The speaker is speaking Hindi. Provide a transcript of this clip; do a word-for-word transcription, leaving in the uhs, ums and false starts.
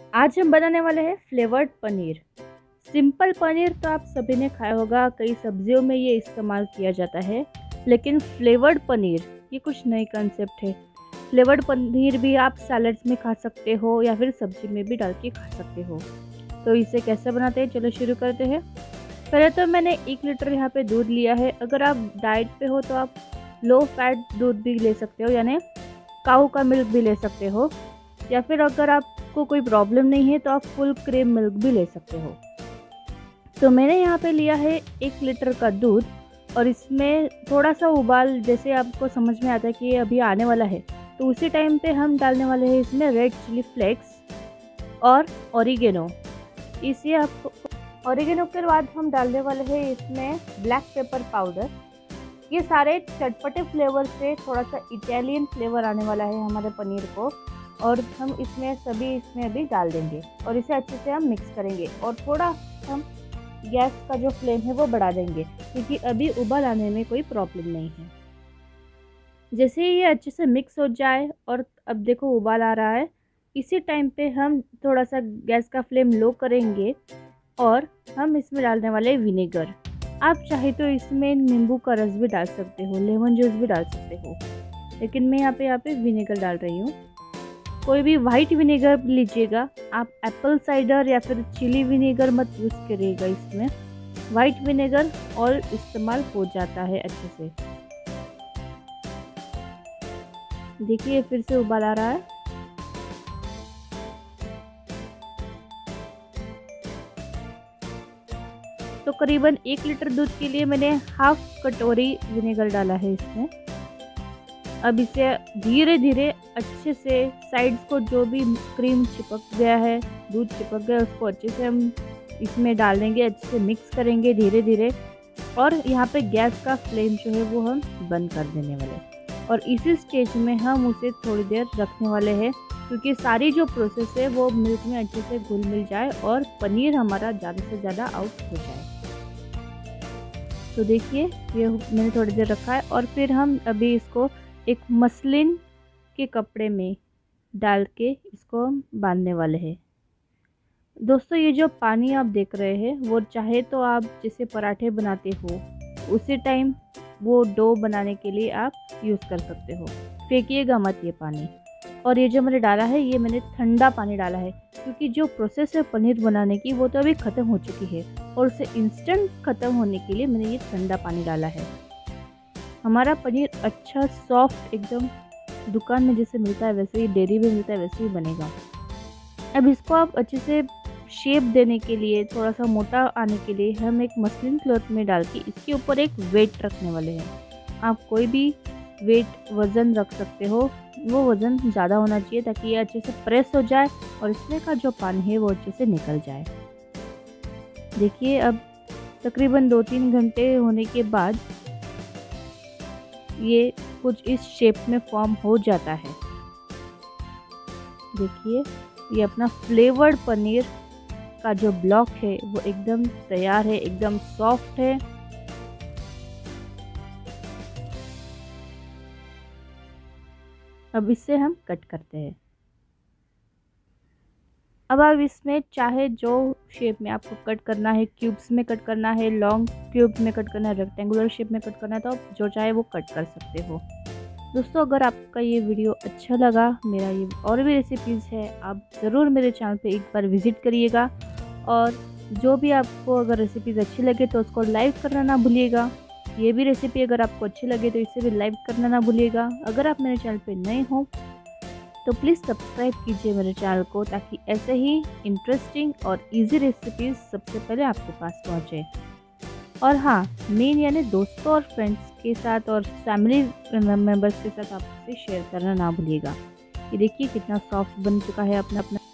आज हम बनाने वाले हैं फ्लेवर्ड पनीर। सिंपल पनीर तो आप सभी ने खाया होगा, कई सब्जियों में ये इस्तेमाल किया जाता है। लेकिन फ्लेवर्ड पनीर ये कुछ नई कंसेप्ट है। फ्लेवर्ड पनीर भी आप सैलड्स में खा सकते हो या फिर सब्जी में भी डाल के खा सकते हो। तो इसे कैसे बनाते हैं, चलो शुरू करते हैं। पहले तो मैंने एक लीटर यहाँ पे दूध लिया है। अगर आप डाइट पे हो तो आप लो फैट दूध भी ले सकते हो, यानी काऊ का मिल्क भी ले सकते हो, या फिर अगर आपको कोई प्रॉब्लम नहीं है तो आप फुल क्रीम मिल्क भी ले सकते हो। तो मैंने यहाँ पे लिया है एक लीटर का दूध और इसमें थोड़ा सा उबाल जैसे आपको समझ में आता है कि ये अभी आने वाला है, तो उसी टाइम पे हम डालने वाले हैं इसमें रेड चिली फ्लेक्स और ऑरिगेनो। इसे आप ऑरिगेनो के बाद हम डालने वाले हैं इसमें ब्लैक पेपर पाउडर। ये सारे चटपटे फ्लेवर से थोड़ा सा इटालियन फ्लेवर आने वाला है हमारे पनीर को, और हम इसमें सभी इसमें अभी डाल देंगे और इसे अच्छे से हम मिक्स करेंगे। और थोड़ा हम गैस का जो फ्लेम है वो बढ़ा देंगे, क्योंकि अभी उबाल आने में कोई प्रॉब्लम नहीं है। जैसे ही ये अच्छे से मिक्स हो जाए और अब देखो उबाल आ रहा है, इसी टाइम पे हम थोड़ा सा गैस का फ्लेम लो करेंगे और हम इसमें डालने वाले विनेगर। आप चाहे तो इसमें नींबू का रस भी डाल सकते हो, लेमन जूस भी डाल सकते हो, लेकिन मैं यहाँ पे यहाँ पे विनेगर डाल रही हूँ। कोई भी वाइट विनेगर लीजिएगा, आप एप्पल साइडर या फिर चिली विनेगर मत यूज़ करिएगा। इसमें वाइट विनेगर और इस्तेमाल हो जाता है अच्छे से। देखिए फिर से उबाल आ रहा है। तो करीबन एक लीटर दूध के लिए मैंने हाफ कटोरी विनेगर डाला है इसमें। अब इसे धीरे धीरे अच्छे से साइड्स को जो भी क्रीम चिपक गया है, दूध चिपक गया, उसको अच्छे से हम इसमें डाल देंगे, अच्छे से मिक्स करेंगे धीरे धीरे। और यहाँ पे गैस का फ्लेम जो है वो हम बंद कर देने वाले, और इसी स्टेज में हम उसे थोड़ी देर रखने वाले हैं, क्योंकि सारी जो प्रोसेस है वो मिल्क में अच्छे से घुल मिल जाए और पनीर हमारा ज़्यादा से ज़्यादा आउट हो जाए। तो देखिए ये मैंने थोड़ी देर रखा है और फिर हम अभी इसको एक मसलिन के कपड़े में डाल के इसको हम बांधने वाले हैं। दोस्तों ये जो पानी आप देख रहे हैं वो चाहे तो आप जैसे पराठे बनाते हो उसी टाइम वो डो बनाने के लिए आप यूज़ कर सकते हो, फेंकिएगा मत ये पानी। और ये जो मैंने डाला है ये मैंने ठंडा पानी डाला है, क्योंकि जो प्रोसेस है पनीर बनाने की वो तो अभी ख़त्म हो चुकी है, और उसे इंस्टेंट ख़त्म होने के लिए मैंने ये ठंडा पानी डाला है। हमारा पनीर अच्छा सॉफ्ट एकदम दुकान में जैसे मिलता है वैसे ही, डेयरी में मिलता है वैसे ही बनेगा। अब इसको आप अच्छे से शेप देने के लिए, थोड़ा सा मोटा आने के लिए हम एक मसलिन क्लॉथ में डाल के इसके ऊपर एक वेट रखने वाले हैं। आप कोई भी वेट वज़न रख सकते हो, वो वज़न ज़्यादा होना चाहिए ताकि ये अच्छे से प्रेस हो जाए और इसमें का जो पानी है वो अच्छे से निकल जाए। देखिए अब तकरीबन दो तीन घंटे होने के बाद ये कुछ इस शेप में फॉर्म हो जाता है। देखिए ये अपना फ्लेवर्ड पनीर का जो ब्लॉक है वो एकदम तैयार है, एकदम सॉफ्ट है। अब इससे हम कट करते हैं। अब आप इसमें चाहे जो शेप में आपको कट करना है, क्यूब्स में कट करना है, लॉन्ग क्यूब्स में कट करना है, रेक्टेंगुलर शेप में कट करना है, तो आप जो चाहे वो कट कर सकते हो। दोस्तों अगर आपका ये वीडियो अच्छा लगा, मेरा ये और भी रेसिपीज़ है, आप ज़रूर मेरे चैनल पे एक बार विज़िट करिएगा। और जो भी आपको अगर रेसिपीज़ अच्छी लगे तो उसको लाइक करना ना भूलिएगा। ये भी रेसिपी अगर आपको अच्छी लगे तो इसे भी लाइक करना ना भूलिएगा। अगर आप मेरे चैनल पे नए हो तो प्लीज़ सब्सक्राइब कीजिए मेरे चैनल को, ताकि ऐसे ही इंटरेस्टिंग और इजी रेसिपीज़ सबसे पहले आपके पास पहुँचे। और हाँ, मेन यानी दोस्तों और फ्रेंड्स के साथ और फैमिली मेम्बर्स के साथ आप इसे शेयर करना ना भूलिएगा। ये देखिए कितना सॉफ्ट बन चुका है अपना अपना